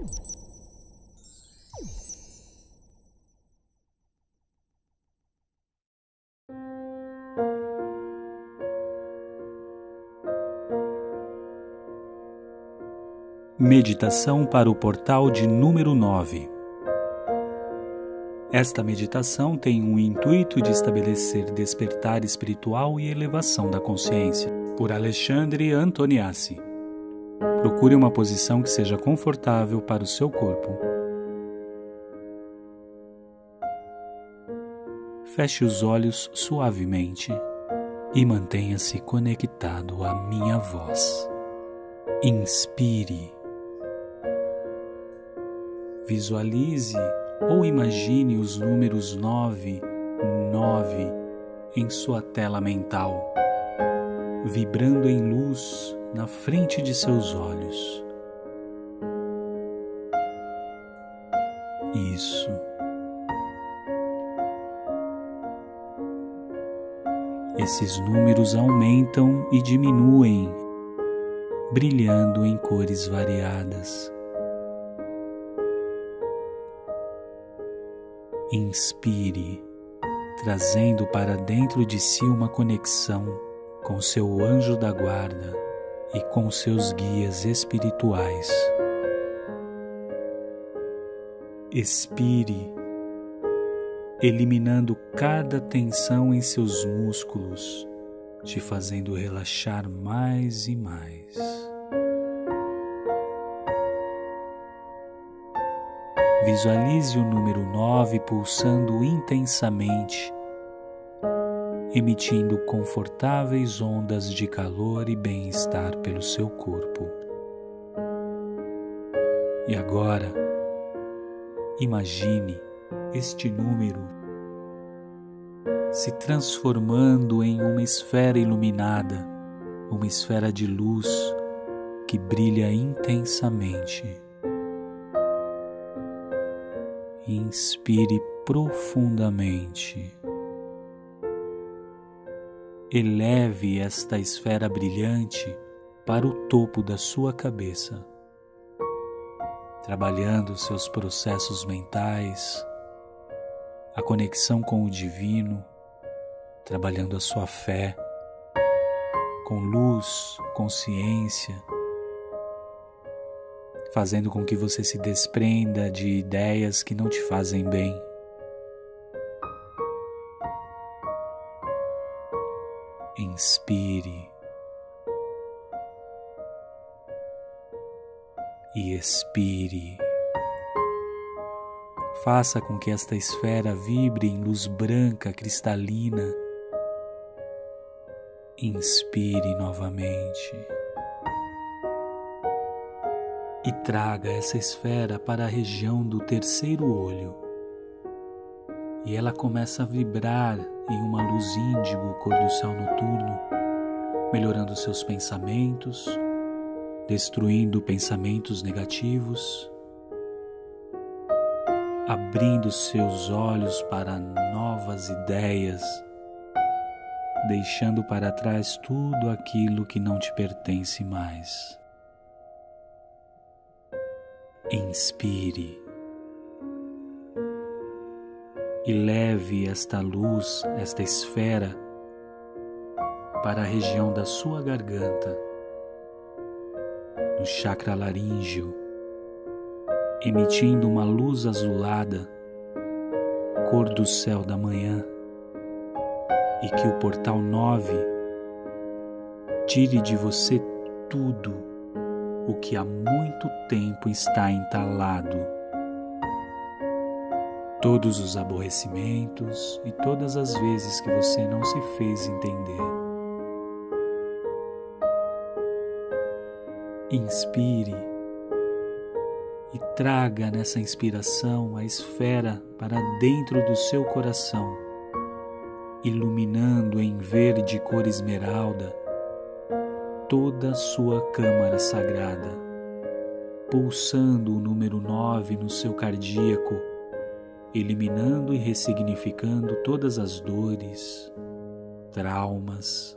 Meditação para o portal de número 9. Esta meditação tem o intuito de estabelecer despertar espiritual e elevação da consciência. Por Alexandre Antoniassi. Procure uma posição que seja confortável para o seu corpo. Feche os olhos suavemente e mantenha-se conectado à minha voz. Inspire. Visualize ou imagine os números 9 em sua tela mental, vibrando em luz na frente de seus olhos. Isso. Esses números aumentam e diminuem, brilhando em cores variadas. Inspire, trazendo para dentro de si uma conexão com seu anjo da guarda e com seus guias espirituais. Expire, eliminando cada tensão em seus músculos, te fazendo relaxar mais e mais. Visualize o número 9 pulsando intensamente, emitindo confortáveis ondas de calor e bem-estar pelo seu corpo. E agora, imagine este número se transformando em uma esfera iluminada, uma esfera de luz que brilha intensamente. Inspire profundamente. Eleve esta esfera brilhante para o topo da sua cabeça, trabalhando seus processos mentais, a conexão com o divino, trabalhando a sua fé, com luz, consciência, fazendo com que você se desprenda de ideias que não te fazem bem. Inspire e expire. Faça com que esta esfera vibre em luz branca cristalina. Inspire novamente. E traga essa esfera para a região do terceiro olho. E ela começa a vibrar em uma luz índigo, cor do céu noturno, melhorando seus pensamentos, destruindo pensamentos negativos, abrindo seus olhos para novas ideias, deixando para trás tudo aquilo que não te pertence mais. Inspire e leve esta luz, esta esfera, para a região da sua garganta, no chakra laríngeo, emitindo uma luz azulada, cor do céu da manhã, e que o portal 9 tire de você tudo o que há muito tempo está entalado, todos os aborrecimentos e todas as vezes que você não se fez entender. Inspire e traga nessa inspiração a esfera para dentro do seu coração, iluminando em verde cor esmeralda toda a sua câmara sagrada, pulsando o número 9 no seu cardíaco, eliminando e ressignificando todas as dores, traumas,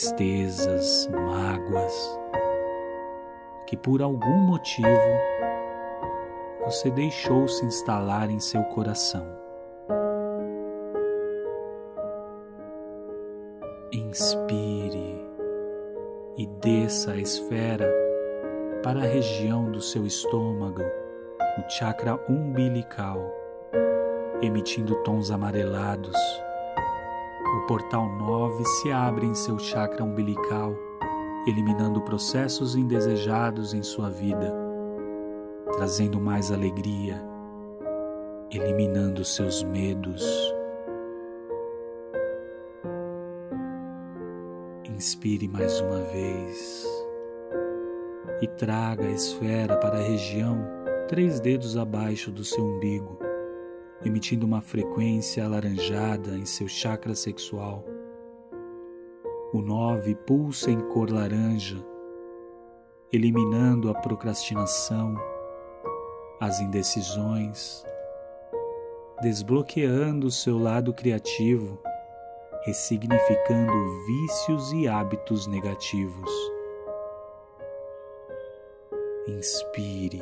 tristezas, mágoas, que por algum motivo você deixou-se instalar em seu coração. Inspire e desça a esfera para a região do seu estômago, o chakra umbilical, emitindo tons amarelados. O portal 9 se abre em seu chakra umbilical, eliminando processos indesejados em sua vida, trazendo mais alegria, eliminando seus medos. Inspire mais uma vez e traga a esfera para a região 3 dedos abaixo do seu umbigo, emitindo uma frequência alaranjada em seu chakra sexual. O 9 pulsa em cor laranja, eliminando a procrastinação, as indecisões, desbloqueando o seu lado criativo, ressignificando vícios e hábitos negativos. Inspire.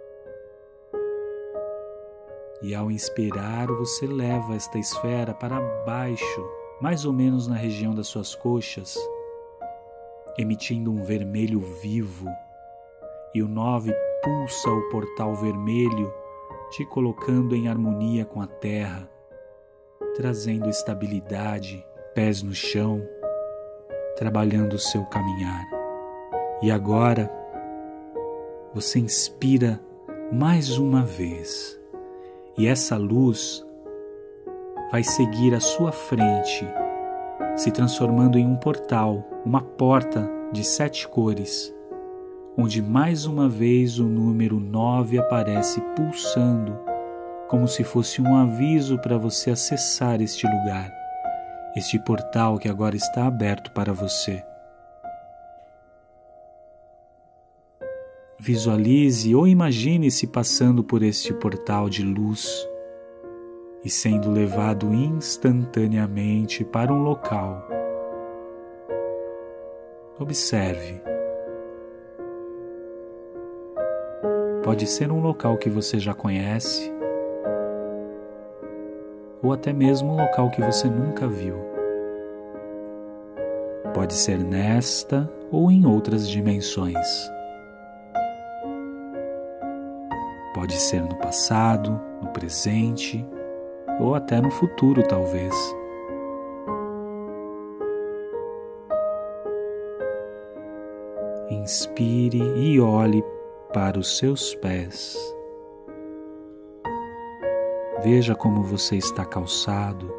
E ao inspirar, você leva esta esfera para baixo, mais ou menos na região das suas coxas, emitindo um vermelho vivo, e o 9 pulsa o portal vermelho, te colocando em harmonia com a terra, trazendo estabilidade, pés no chão, trabalhando o seu caminhar. E agora, você inspira mais uma vez, e essa luz vai seguir à sua frente, se transformando em um portal, uma porta de 7 cores, onde mais uma vez o número 9 aparece pulsando, como se fosse um aviso para você acessar este lugar, este portal que agora está aberto para você. Visualize ou imagine-se passando por este portal de luz e sendo levado instantaneamente para um local. Observe. Pode ser um local que você já conhece, ou até mesmo um local que você nunca viu. Pode ser nesta ou em outras dimensões. Pode ser no passado, no presente ou até no futuro, talvez. Inspire e olhe para os seus pés. Veja como você está calçado.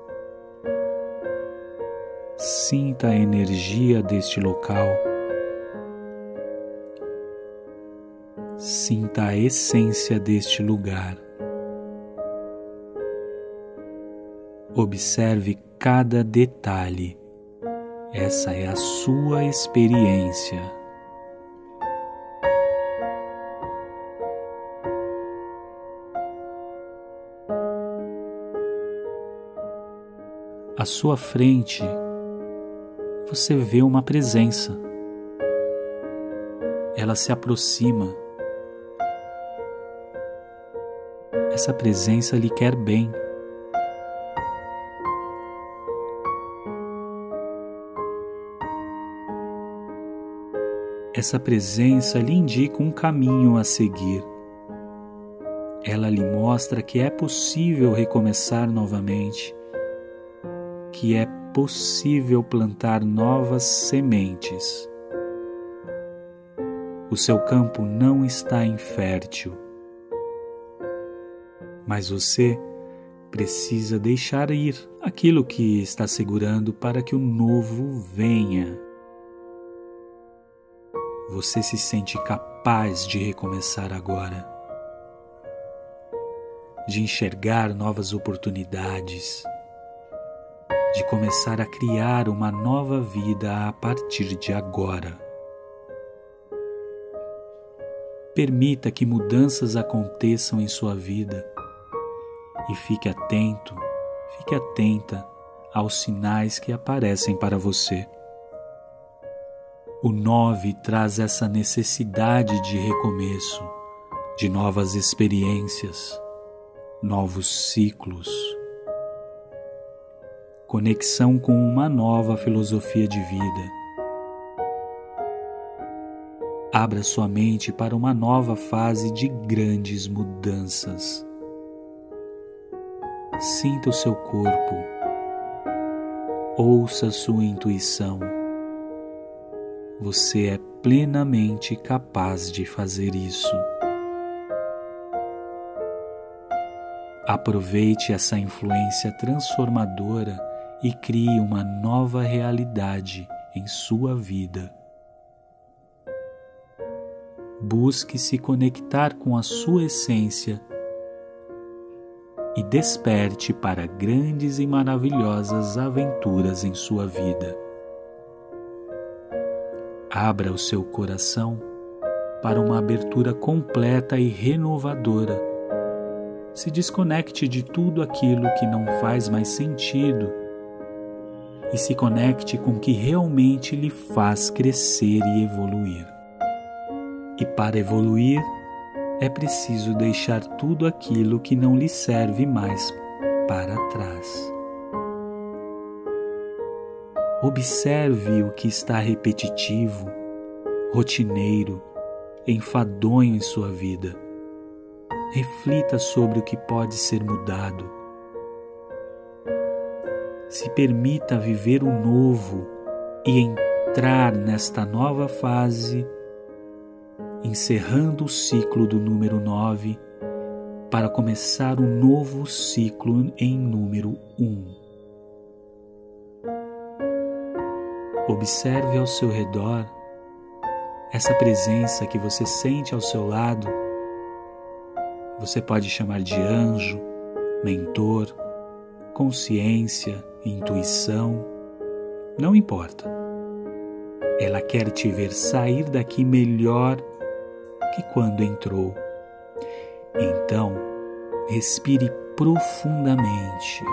Sinta a energia deste local. Sinta a essência deste lugar. Observe cada detalhe. Essa é a sua experiência. À sua frente, você vê uma presença. Ela se aproxima. Essa presença lhe quer bem. Essa presença lhe indica um caminho a seguir. Ela lhe mostra que é possível recomeçar novamente, que é possível plantar novas sementes. O seu campo não está infértil, mas você precisa deixar ir aquilo que está segurando para que o novo venha. Você se sente capaz de recomeçar agora, de enxergar novas oportunidades, de começar a criar uma nova vida a partir de agora. Permita que mudanças aconteçam em sua vida e fique atento, fique atenta aos sinais que aparecem para você. O 9 traz essa necessidade de recomeço, de novas experiências, novos ciclos, conexão com uma nova filosofia de vida. Abra sua mente para uma nova fase de grandes mudanças. Sinta o seu corpo, ouça sua intuição. Você é plenamente capaz de fazer isso. Aproveite essa influência transformadora e crie uma nova realidade em sua vida. Busque se conectar com a sua essência e desperte para grandes e maravilhosas aventuras em sua vida. Abra o seu coração para uma abertura completa e renovadora. Se desconecte de tudo aquilo que não faz mais sentido e se conecte com o que realmente lhe faz crescer e evoluir. E para evoluir, é preciso deixar tudo aquilo que não lhe serve mais para trás. Observe o que está repetitivo, rotineiro, enfadonho em sua vida. Reflita sobre o que pode ser mudado. Se permita viver o novo e entrar nesta nova fase, encerrando o ciclo do número 9 para começar um novo ciclo em número 1. Observe ao seu redor essa presença que você sente ao seu lado. Você pode chamar de anjo, mentor, consciência, intuição, não importa. Ela quer te ver sair daqui melhor que quando entrou. Então, respire profundamente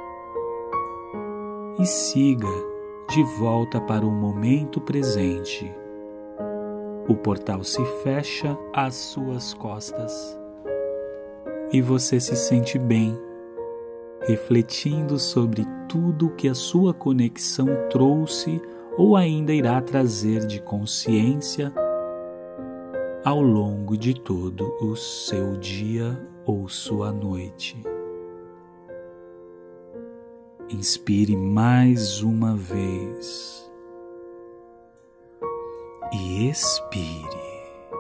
e siga de volta para o momento presente. O portal se fecha às suas costas e você se sente bem, refletindo sobre tudo que a sua conexão trouxe ou ainda irá trazer de consciência ao longo de todo o seu dia ou sua noite. Inspire mais uma vez e expire.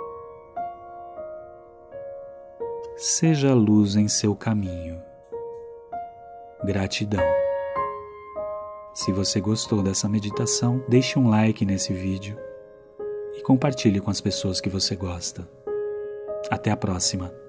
Seja a luz em seu caminho. Gratidão. Se você gostou dessa meditação, deixe um like nesse vídeo e compartilhe com as pessoas que você gosta. Até a próxima!